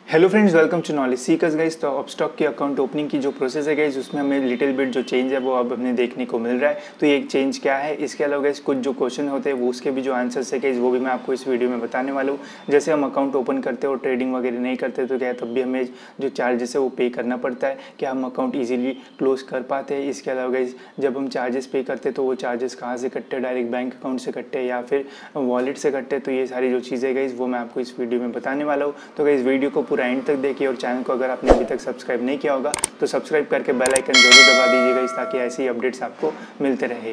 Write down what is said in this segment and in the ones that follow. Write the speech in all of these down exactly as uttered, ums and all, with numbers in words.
Hello friends, welcome to knowledge seekers guys. तो Upstox की account opening की जो प्रोसेस है गाइस, उसमें हमें लिटिल बिट जो चेंज है वो अब हमें देखने को मिल रहा है। तो ये एक चेंज क्या है, इसके अलावा गाइस कुछ जो क्वेश्चन होते हैं वो उसके भी जो आंसर्स है गाइस वो भी मैं आपको इस वीडियो में बताने वाला हूँ। जैसे हम अकाउंट ओपन करते हैं और ट्रेडिंग वगैरह नहीं करते तो क्या है, तब भी हमें जो चार्जेस है वो पे करना पड़ता है। क्या हम अकाउंट ईजिली क्लोज कर पाते हैं? इसके अलावा गाइस जब हम चार्जेस पे करते हैं तो वो चार्जेस कहाँ से कटते हैं, डायरेक्ट बैंक अकाउंट से कटते हैं या फिर वॉलेट से कटते हैं? तो ये सारी जो चीज़ें गाइस वो मैं आपको इस वीडियो में बताने वाला हूँ। तो गाइस वीडियो को पूरा एंड तक देखिए और चैनल को अगर आपने अभी तक सब्सक्राइब नहीं किया होगा तो सब्सक्राइब करके बेल आइकन जरूर दबा दीजिएगा, इस ताकि ऐसी अपडेट्स आपको मिलते रहे।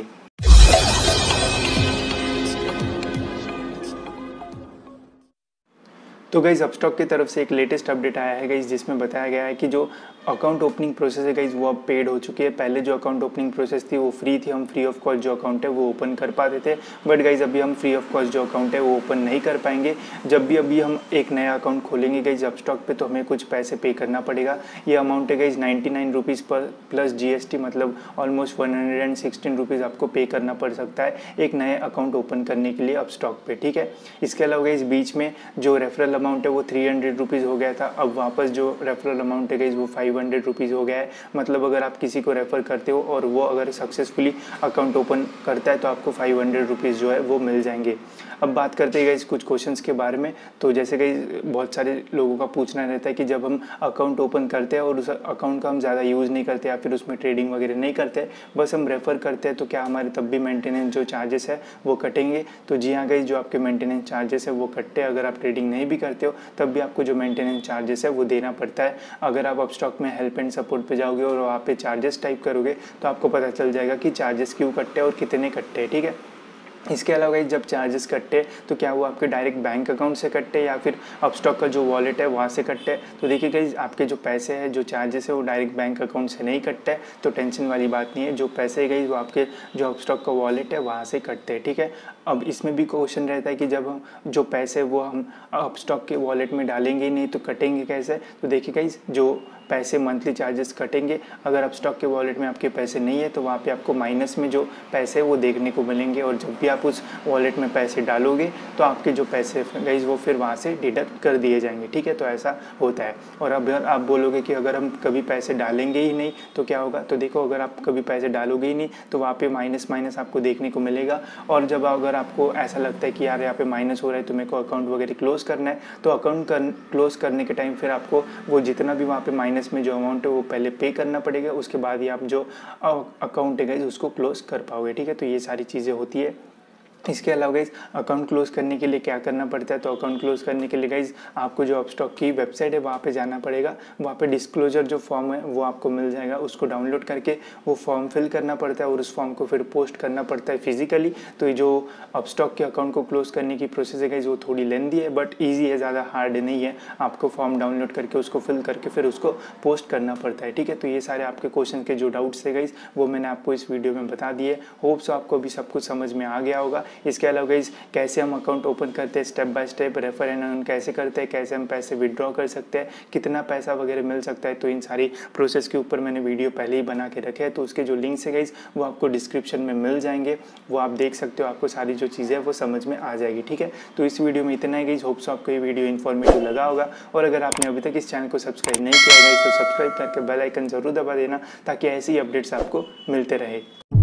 तो गाइज़ अपस्टॉक की तरफ से एक लेटेस्ट अपडेट आया है गाइज़, जिसमें बताया गया है कि जो अकाउंट ओपनिंग प्रोसेस है गाइज़ वो अब पेड हो चुकी है। पहले जो अकाउंट ओपनिंग प्रोसेस थी वो फ्री थी, हम फ्री ऑफ कॉस्ट जो अकाउंट है वो ओपन कर पाते थे। बट गाइज़ अभी हम फ्री ऑफ कॉस्ट जो अकाउंट है वो ओपन नहीं कर पाएंगे। जब भी अभी हम एक नया अकाउंट खोलेंगे गाइज़ अपस्टॉक पे तो हमें कुछ पैसे पे करना पड़ेगा। ये अमाउंट है गाइज़ नाइन्टी नाइन रुपीज़ पर प्लस जी एस टी, मतलब almost one hundred and sixteen rupees आपको पे करना पड़ सकता है एक नए अकाउंट ओपन करने के लिए अपस्टॉक पे, ठीक है। इसके अलावा गाइज़ बीच में जो रेफरल अमाउंट है वो थ्री हंड्रेड रुपीज़ हो गया था, अब वापस जो रेफरल अमाउंट है गाइज़ वो फाइव हंड्रेड रुपीज़ हो गया है। मतलब अगर आप किसी को रेफ़र करते हो और वो अगर सक्सेसफुली अकाउंट ओपन करता है तो आपको फाइव हंड्रेड रुपीज़ जो है वो मिल जाएंगे। अब बात करते हैं गाइज़ कुछ क्वेश्चंस के बारे में। तो जैसे गाइज़ बहुत सारे लोगों का पूछना रहता है कि जब हम अकाउंट ओपन करते हैं और उस अकाउंट का हम ज़्यादा यूज़ नहीं करते या फिर उसमें ट्रेडिंग वगैरह नहीं करते, बस हम रेफ़र करते हैं, तो क्या हमारे तब भी मेंटेनेंस जो चार्जेस है वो कटेंगे? तो जी हाँ गाइज़, जो आपके मेंटेनेंस चार्जेस है वो कटते हैं। अगर आप ट्रेडिंग नहीं भी करते हो तब भी आपको जो मेंटेनेंस चार्जेस है वो देना पड़ता है। अगर आप अपस्टॉक में हेल्प एंड सपोर्ट पे जाओगे और वहाँ पे चार्जेस टाइप करोगे तो आपको पता चल जाएगा कि चार्जेस क्यों कटते हैं और कितने कटते हैं, ठीक है। इसके अलावा जब चार्जेस कटते तो क्या वो आपके डायरेक्ट बैंक अकाउंट से कटते या फिर अपस्टॉक का जो वॉलेट है वहाँ से कटते? तो देखिए गाइस, आपके जो पैसे हैं, जो चार्जेस है वो डायरेक्ट बैंक अकाउंट से नहीं कटते हैं, तो टेंशन वाली बात नहीं है। जो पैसे गाइस वो आपके जो अपस्टॉक का वॉलेट है वहाँ से कटते हैं, ठीक है। अब इसमें भी क्वेश्चन रहता है कि जब हम जो पैसे वो हम अपस्टॉक के वॉलेट में डालेंगे ही नहीं तो कटेंगे कैसे? तो देखिए गाइस, जो पैसे मंथली चार्जेस कटेंगे, अगर अपस्टॉक के वॉलेट में आपके पैसे नहीं है तो वहाँ पे आपको माइनस में जो पैसे वो देखने को मिलेंगे, और जब भी आप उस वॉलेट में पैसे डालोगे तो आपके जो पैसे गाइस वो फिर वहाँ से डिडक्ट कर दिए जाएंगे, ठीक है। तो ऐसा होता है। और अब अगर आप बोलोगे कि अगर हम कभी पैसे डालेंगे ही नहीं तो क्या होगा, तो देखो, अगर आप कभी पैसे डालोगे ही नहीं तो वहाँ पे माइनस माइनस आपको देखने को मिलेगा। और जब अगर आपको ऐसा लगता है कि यार यहाँ पे माइनस हो रहा है तो मेरे को अकाउंट वगैरह क्लोज करना है, तो अकाउंट कर, क्लोज करने के टाइम फिर आपको वो जितना भी वहाँ पे माइनस में जो अमाउंट है वो पहले पे करना पड़ेगा, उसके बाद ही आप जो अकाउंट है गाइस उसको क्लोज कर पाओगे, ठीक है। तो ये सारी चीज़ें होती है। इसके अलावा गाइज अकाउंट क्लोज करने के लिए क्या करना पड़ता है, तो अकाउंट क्लोज करने के लिए गाइज आपको जो अपस्टॉक की वेबसाइट है वहाँ पे जाना पड़ेगा। वहाँ पे डिस्क्लोजर जो फॉर्म है वो आपको मिल जाएगा, उसको डाउनलोड करके वो फॉर्म फिल करना पड़ता है और उस फॉर्म को फिर पोस्ट करना पड़ता है फिजिकली। तो ये जो अपस्टॉक के अकाउंट को क्लोज करने की प्रोसेस है गाइज वो थोड़ी लेंदी है बट ईजी है, ज़्यादा हार्ड नहीं है। आपको फॉर्म डाउनलोड करके उसको फिल करके फिर उसको पोस्ट करना पड़ता है, ठीक है। तो ये सारे आपके क्वेश्चन के जो डाउट्स थे गाइज वो मैंने आपको इस वीडियो में बता दिए। होप सो आपको अभी सब कुछ समझ में आ गया होगा। इसके अलावा गाइज कैसे हम अकाउंट ओपन करते हैं, step by step refer and earn कैसे करते हैं, कैसे हम पैसे विड्रॉ कर सकते हैं, कितना पैसा वगैरह मिल सकता है, तो इन सारी प्रोसेस के ऊपर मैंने वीडियो पहले ही बना के रखे हैं। तो उसके जो लिंक्स है गाइज वो आपको डिस्क्रिप्शन में मिल जाएंगे, वो आप देख सकते हो, आपको सारी जो चीज़ें हैं वो समझ में आ जाएगी, ठीक है। तो इस वीडियो में इतना ही गाइज। होप सो आपको ये वीडियो इन्फॉर्मेटिव लगा होगा, और अगर आपने अभी तक इस चैनल को सब्सक्राइब नहीं किया गाइज तो सब्सक्राइब करके बेल आइकन जरूर दबा देना, ताकि ऐसी अपडेट्स आपको मिलते रहे।